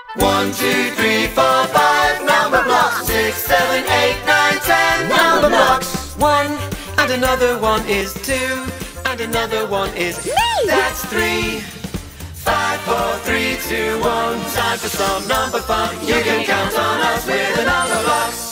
1, 2, 3, 4, 5 number blocks. 6, 7, 8, 9, 10 number blocks. 1 and another 1 is 2 and another 1 is me. That's 3. 5, 4, 3, 2, 1. Time for some number fun. You can count on us with the number blocks.